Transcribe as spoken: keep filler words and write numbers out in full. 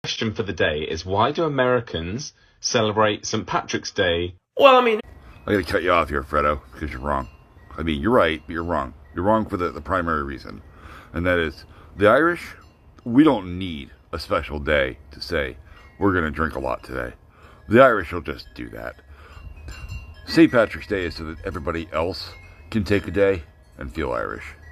question for the day is, why do Americans celebrate Saint Patrick's Day? Well, I mean... I gotta cut you off here, Fredo, because you're wrong. I mean, you're right, but you're wrong. You're wrong for the, the primary reason. And that is, the Irish, we don't need a special day to say, we're gonna drink a lot today. The Irish will just do that. Saint Patrick's Day is so that everybody else can take a day and feel Irish.